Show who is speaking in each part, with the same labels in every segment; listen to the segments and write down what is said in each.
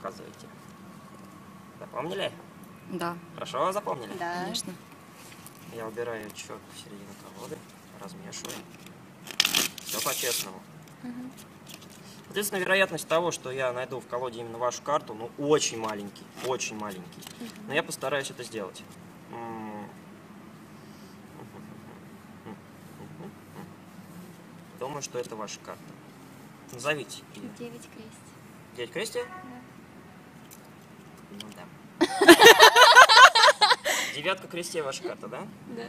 Speaker 1: показываете. Запомнили?
Speaker 2: Да.
Speaker 1: Хорошо, запомнили?
Speaker 3: Да.
Speaker 2: Конечно.
Speaker 1: Я убираю четко в середину колоды, размешиваю. Все по-честному. Соответственно, вероятность того, что я найду в колоде именно вашу карту, ну, очень маленький, очень маленький. Но я постараюсь это сделать. Думаю, что это ваша карта. Назовите ее.
Speaker 3: 9 крестий.
Speaker 1: 9 крестий?
Speaker 3: Да.
Speaker 1: Ну да. Девятка крестей ваша карта, да?
Speaker 3: Да.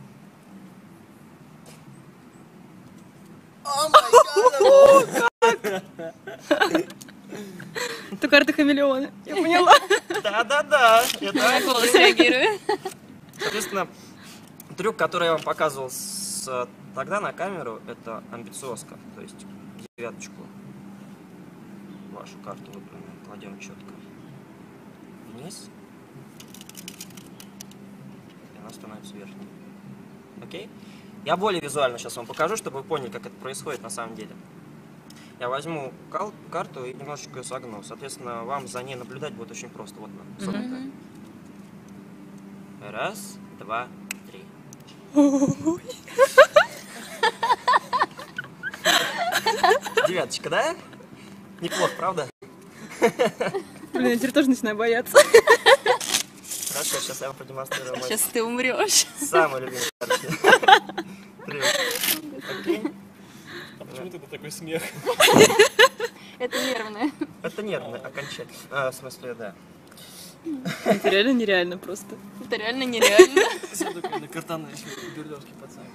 Speaker 2: Это карта хамелеона. Я поняла.
Speaker 1: Да-да-да.
Speaker 3: На голос реагирую.
Speaker 1: Соответственно, трюк, который я вам показывал тогда на камеру, это амбициозка. То есть девяточку, вашу карту выбранную, кладем четко вниз. И она становится верхней. Окей? Я более визуально сейчас вам покажу, чтобы вы поняли, как это происходит на самом деле. Я возьму карту и немножечко ее согну. Соответственно, вам за ней наблюдать будет очень просто. Вот она, согнутая. Раз, два, три. Девяточка, да? Неплохо, правда?
Speaker 2: Блин, я теперь тоже начинаю бояться.
Speaker 1: Хорошо, сейчас я вам продемонстрирую мой
Speaker 3: Сейчас ты умрешь.
Speaker 1: самый любимый карты. Окей?
Speaker 4: А почему это такой смех?
Speaker 3: Это нервное.
Speaker 1: Это нервно окончательно. В смысле, да.
Speaker 2: Это реально нереально просто.
Speaker 3: Это реально нереально.
Speaker 4: Все такое на картаны, берлёвки пацаны.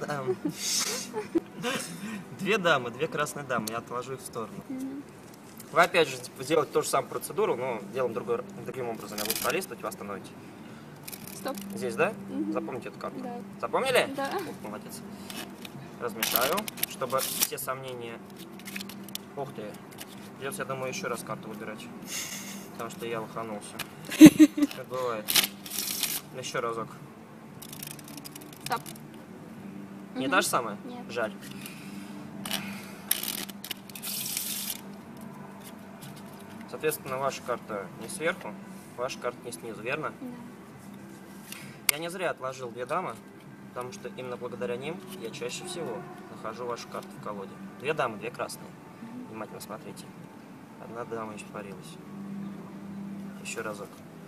Speaker 1: Две дамы, две красные дамы. Я отложу их в сторону. Вы опять же сделаете ту же самую процедуру, но делаем другим образом. Я буду пролистывать, вы остановите.
Speaker 3: Стоп.
Speaker 1: Здесь, да? Запомните эту карту.
Speaker 3: Да.
Speaker 1: Запомнили?
Speaker 3: Да.
Speaker 1: Ух, молодец. Размешаю, чтобы все сомнения... Ух ты. Придется, я думаю, еще раз карту выбирать. Потому что я лоханулся. Как бывает. Еще разок.
Speaker 3: Стоп.
Speaker 1: Не та же самая?
Speaker 3: Нет.
Speaker 1: Жаль. Соответственно, ваша карта не сверху, ваша карта не снизу, верно?
Speaker 3: Да.
Speaker 1: Я не зря отложил две дамы, потому что именно благодаря ним я чаще всего нахожу вашу карту в колоде. Две дамы, две красные. Внимательно смотрите. Одна дама испарилась. Еще разок.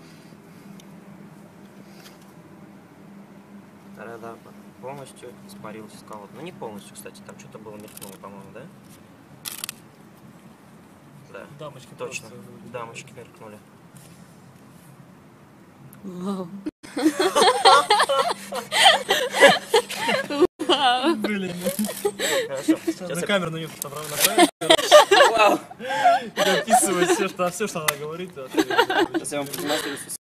Speaker 1: Вторая дама полностью испарилась из колоды. Ну не полностью, кстати, там что-то было мелькнуло, по-моему, да? Да.
Speaker 4: Дамочки
Speaker 1: Точно.
Speaker 4: просто.
Speaker 1: Дамочки мелькнули.
Speaker 2: Вау.
Speaker 4: Блин.
Speaker 1: Хорошо.
Speaker 4: На камеру на нее направить.
Speaker 1: Вау!
Speaker 4: Записывать все, что она говорит.
Speaker 1: Сейчас я вам продемонстрирую